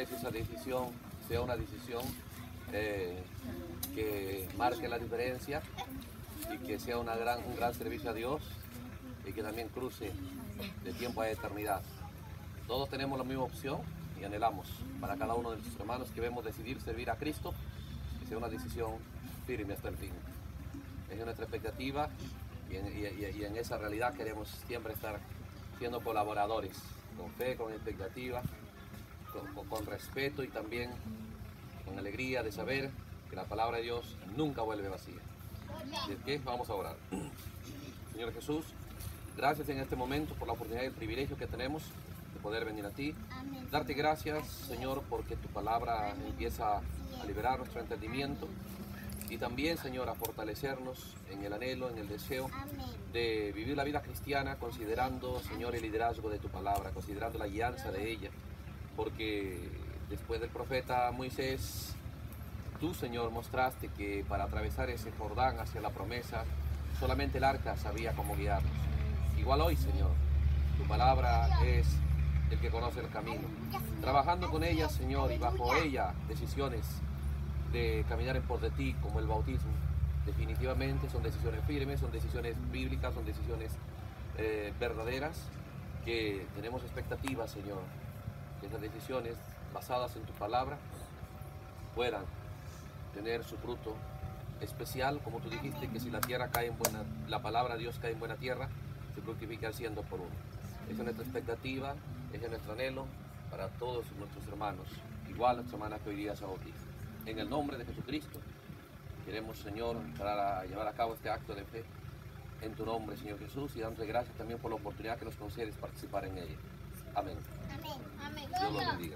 vez esa decisión sea una decisión que marque la diferencia y que sea un gran servicio a Dios y que también cruce de tiempo a eternidad. Todos tenemos la misma opción y anhelamos para cada uno de nuestros hermanos que vemos decidir servir a Cristo, que sea una decisión firme hasta el fin. Esa es nuestra expectativa y en esa realidad queremos siempre estar siendo colaboradores, con fe, con expectativa, con respeto y también con alegría de saber que la palabra de Dios nunca vuelve vacía. Así es que vamos a orar. Señor Jesús, gracias en este momento por la oportunidad y el privilegio que tenemos de poder venir a ti. Amén. Darte gracias, Señor, porque tu palabra empieza a liberar nuestro entendimiento y también, Señor, a fortalecernos en el anhelo, en el deseo Amén. de vivir la vida cristiana considerando, Señor, el liderazgo de tu palabra, considerando la guianza de ella, porque después del profeta Moisés, tú, Señor, mostraste que para atravesar ese Jordán hacia la promesa, solamente el arca sabía cómo guiarnos. Igual hoy, Señor, tu palabra es el que conoce el camino. Trabajando con ella, Señor, y bajo ella decisiones de caminar en pos de ti, como el bautismo, definitivamente son decisiones firmes, son decisiones bíblicas, son decisiones verdaderas, que tenemos expectativas, Señor, que esas decisiones basadas en tu palabra puedan tener su fruto especial, como tú dijiste, que si la tierra cae en buena, la palabra de Dios cae en buena tierra, se fructifica al 100 por uno. Esa es nuestra expectativa, ese es nuestro anhelo para todos nuestros hermanos, igual nuestras hermanas que hoy día se bautizan. En el nombre de Jesucristo, queremos, Señor, para llevar a cabo este acto de fe en tu nombre, Señor Jesús, y dándote gracias también por la oportunidad que nos concedes participar en ella. Amén. Amén. Amén. Dios los bendiga.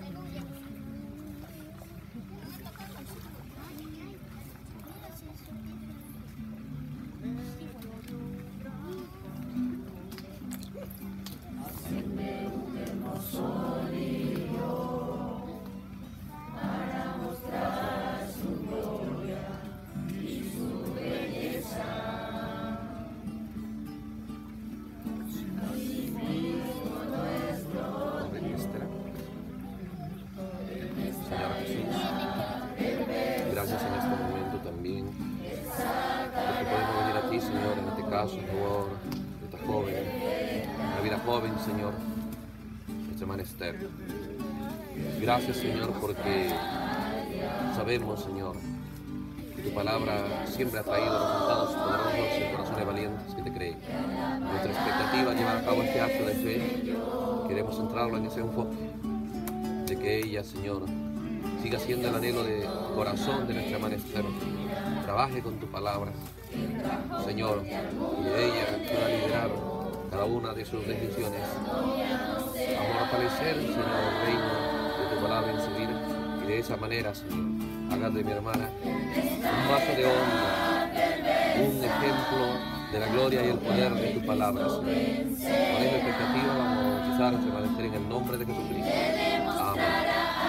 Gracias en este momento también, porque podemos venir a ti, Señor, en este caso, en favor de esta joven, la vida joven, Señor, nuestra hermana Esther. Gracias, Señor, porque sabemos, Señor, que tu palabra siempre ha traído resultados poderosos en corazones valientes que te creen. Nuestra expectativa es llevar a cabo este acto de fe. Queremos centrarlo en ese enfoque de que ella, Señor, siga siendo el anhelo de corazón de nuestra hermana Esther. Trabaje con tu palabra, Señor, y de ella pueda liderar cada una de sus decisiones a fortalecer, Señor, el reino de tu palabra en su vida, y de esa manera, Señor, hagas de mi hermana un vaso de honra, un ejemplo de la gloria y el poder de tu palabra, Señor. Con esa expectativa vamos a bautizar a nuestra hermana Esther en el nombre de Jesucristo. Amén.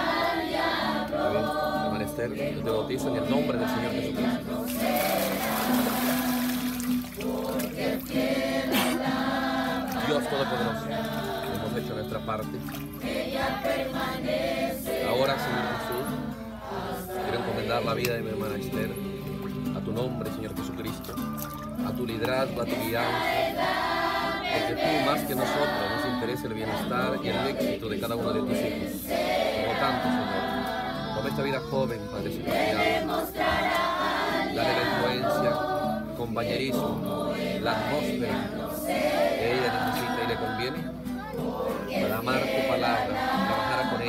Hermana Esther, yo te bautizo en el nombre del Señor Jesucristo. Dios Todopoderoso, hemos hecho nuestra parte. Ahora, Señor Jesús, quiero encomendar la vida de mi hermana Esther a tu nombre, Señor Jesucristo, a tu liderazgo, a tu guianza, porque tú más que nosotros nos interesa el bienestar y el éxito de cada uno de tus hijos. Por lo tanto, Señor, toma esta vida joven, Padre Celestial, dale la influencia, compañerismo, la atmósfera que ella necesita y le conviene para amar tu palabra, trabajar con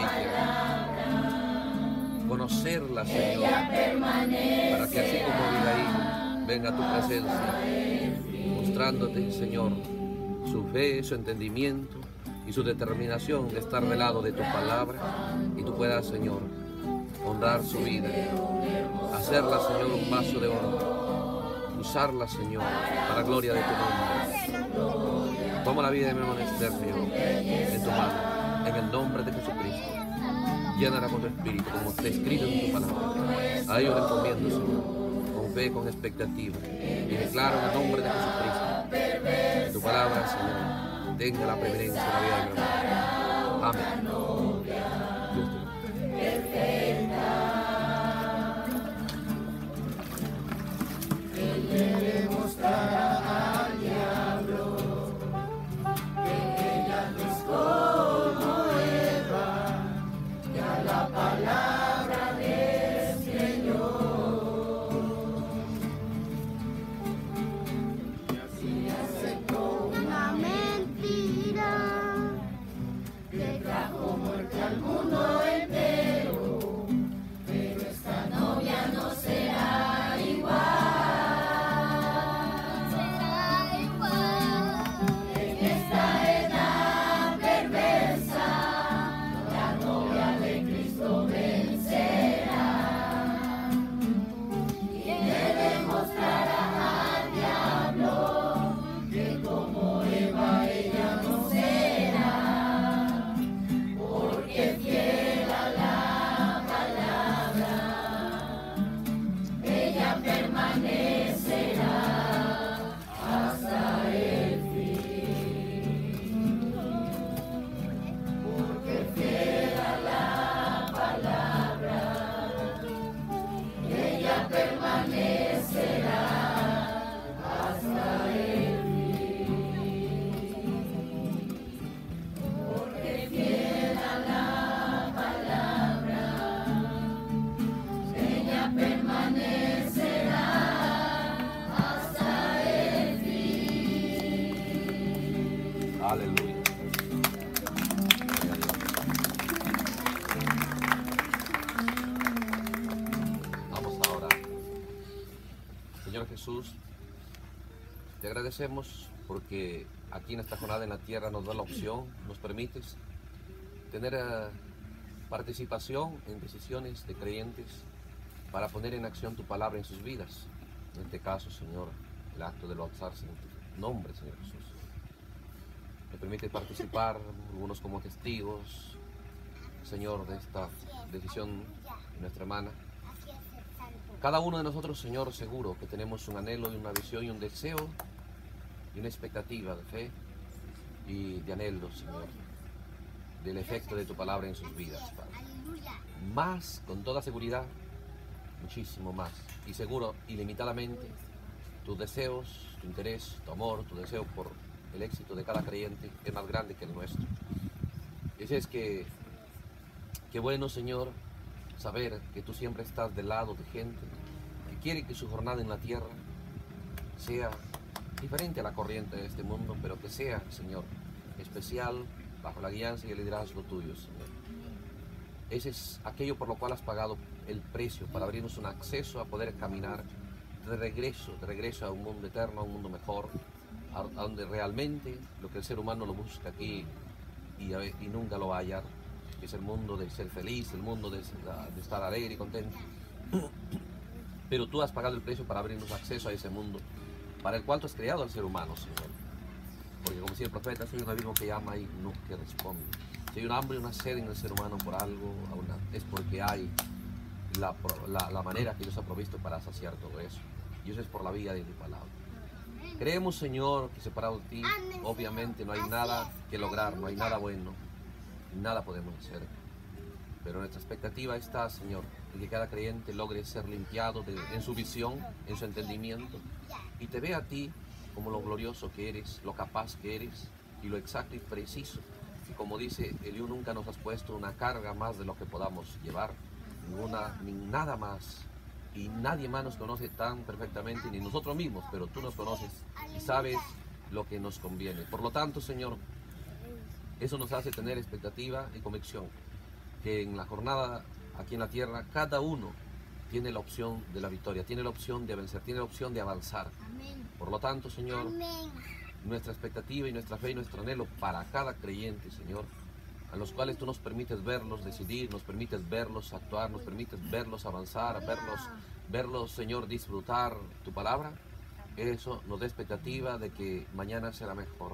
ella, conocerla, Señor, para que así como Abigail venga a tu presencia, mostrándote, Señor, su fe, su entendimiento y su determinación de estar del lado de tu palabra, y tú puedas, Señor, honrar su vida, hacerla, Señor, un vaso de honra, usarla, Señor, para gloria de tu nombre. Toma la vida de mi hermana Esther, Señor, en tu mano, en el nombre de Jesucristo. Llénala con tu espíritu, como está escrito en tu palabra. A ellos le encomiendo, Señor, con fe, con expectativa, y declaro en el nombre de Jesucristo que tu palabra, Señor, tenga la preferencia en la vida de mi hermano. Amén. Dios te bendiga. Aleluya. Vamos ahora. Señor Jesús, te agradecemos porque aquí en esta jornada en la tierra nos da la opción, nos permites tener participación en decisiones de creyentes para poner en acción tu palabra en sus vidas. En este caso, Señor, el acto de bautizarse en tu nombre, Señor Jesús. Me permite participar, algunos como testigos, Señor, de esta decisión de nuestra hermana. Cada uno de nosotros, Señor, seguro que tenemos un anhelo y una visión y un deseo y una expectativa de fe y de anhelo, Señor, del efecto de tu palabra en sus vidas, Padre. Más, con toda seguridad, muchísimo más, y seguro, ilimitadamente, tus deseos, tu interés, tu amor, tu deseo por el éxito de cada creyente es más grande que el nuestro. Y es que, qué bueno, Señor, saber que tú siempre estás del lado de gente que quiere que su jornada en la tierra sea diferente a la corriente de este mundo, pero que sea, Señor, especial bajo la guianza y el liderazgo tuyo, Señor. Ese es aquello por lo cual has pagado el precio para abrirnos un acceso a poder caminar de regreso a un mundo eterno, a un mundo mejor, a donde realmente lo que el ser humano lo busca aquí y nunca lo va a hallar, que es el mundo de ser feliz, el mundo de estar alegre y contento. Pero tú has pagado el precio para abrirnos acceso a ese mundo, para el cual tú has creado al ser humano, Señor. Porque como decía el profeta, soy un abismo que llama y no que responde. Si hay un hambre y una sed en el ser humano por algo, es porque hay la manera que Dios ha provisto para saciar todo eso. Y eso es por la vía de tu palabra. Creemos, Señor, que separado de ti, obviamente no hay nada que lograr, no hay nada bueno, nada podemos hacer. Pero nuestra expectativa está, Señor, en que cada creyente logre ser limpiado en su visión, en su entendimiento, y te vea a ti como lo glorioso que eres, lo capaz que eres, y lo exacto y preciso. Y como dice Eliú, nunca nos has puesto una carga más de lo que podamos llevar, ni nada más. Y nadie más nos conoce tan perfectamente, ni nosotros mismos, pero tú nos conoces y sabes lo que nos conviene. Por lo tanto, Señor, eso nos hace tener expectativa y convicción que en la jornada aquí en la tierra cada uno tiene la opción de la victoria, tiene la opción de vencer, tiene la opción de avanzar. Por lo tanto, Señor, nuestra expectativa y nuestra fe y nuestro anhelo para cada creyente, Señor, a los cuales tú nos permites verlos decidir, nos permites verlos actuar, nos permites verlos avanzar, verlos, Señor, disfrutar tu palabra. Eso nos da expectativa de que mañana será mejor,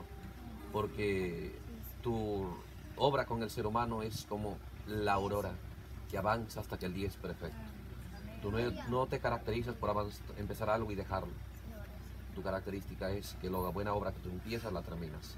porque tu obra con el ser humano es como la aurora que avanza hasta que el día es perfecto. Tú no te caracterizas por empezar algo y dejarlo. Tu característica es que la buena obra que tú empiezas la terminas.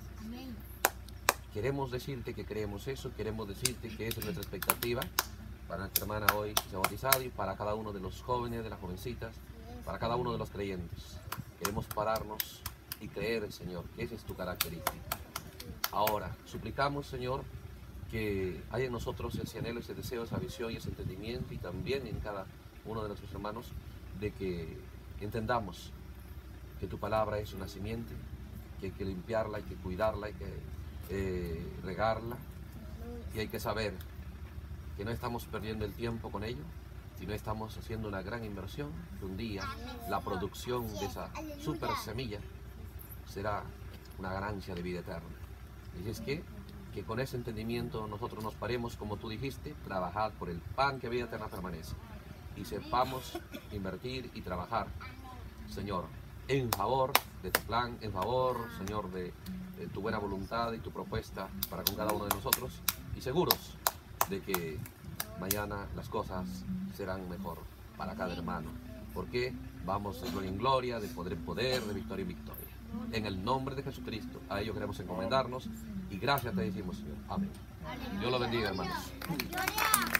Queremos decirte que creemos eso, queremos decirte que esa es nuestra expectativa para nuestra hermana hoy que se ha bautizado y para cada uno de los jóvenes, de las jovencitas, para cada uno de los creyentes. Queremos pararnos y creer, Señor, que esa es tu característica. Ahora, suplicamos, Señor, que haya en nosotros ese anhelo, ese deseo, esa visión y ese entendimiento, y también en cada uno de nuestros hermanos, de que entendamos que tu palabra es una simiente, que hay que limpiarla, hay que cuidarla, hay que regarla, y hay que saber que no estamos perdiendo el tiempo con ello, sino estamos haciendo una gran inversión, que un día la producción de esa super semilla será una ganancia de vida eterna. Y es que con ese entendimiento nosotros nos paremos, como tú dijiste, trabajar por el pan que vida eterna permanece, y sepamos invertir y trabajar, Señor, en favor de tu plan, en favor, Señor, de tu buena voluntad y tu propuesta para con cada uno de nosotros, y seguros de que mañana las cosas serán mejor para cada hermano, porque vamos de gloria en gloria, de poder en poder, de victoria en victoria. En el nombre de Jesucristo, a ello queremos encomendarnos, y gracias te decimos, Señor. Amén. Dios lo bendiga, hermanos.